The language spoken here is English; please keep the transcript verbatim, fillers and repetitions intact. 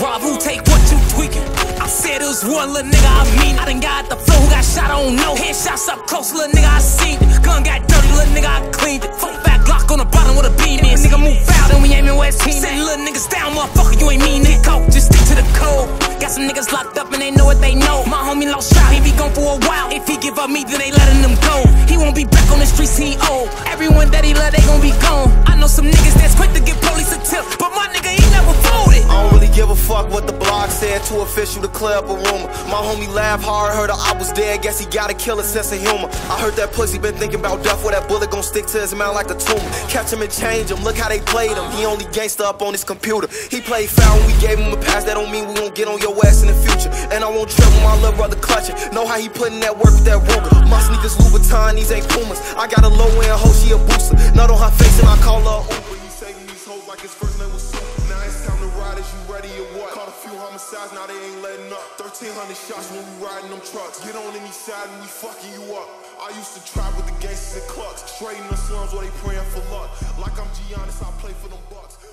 Rob, who take what you tweaking? I said it was one little nigga I mean. I done got the flow who got shot, I don't know. Headshots up close, little nigga I seen it. Gun got dirty, little nigga I cleaned it. Fuck fat Glock on the bottom with a beam in. Nigga move foul, then we aiming where it's team. Send little niggas down, motherfucker, you ain't mean it. Coke, just stick to the code. Got some niggas locked up and they know what they know. My homie lost shot, he be gone for a while. If he give up me, then they letting him go. He won't be back on the streets, he old. Everyone that he love, they gon' be gone. I know some niggas that's quick to give police a tip, but my nigga, he never folded. I don't really give a fuck what the blog said, too official to clear up a rumor. My homie laughed hard, heard I was dead, guess he got a killer sense of humor. I heard that pussy been thinking about death, where that bullet gon' stick to his mouth like a tumor. Catch him and change him, look how they played him. He only gangsta up on his computer. He played foul when we gave him a pass, that don't mean we won't get on your ass in the future. And I won't trip with my little brother clutching. Know how he putting that work with that Ruger. My sneakers Louboutin, these ain't Pumas. I got a low end hoe, she a booster. Nut on her face and I call her Uber. He saving these hoes like his first name was Super. Now it's time to ride, is you ready or what? Caught a few homicides, now they ain't letting up. Thirteen hundred shots when we riding them trucks. Get on any side and we fucking you up. I used to try with the gangsters and clucks. Straight in the slums where they praying for luck. Like I'm Giannis, I play for them Bucks.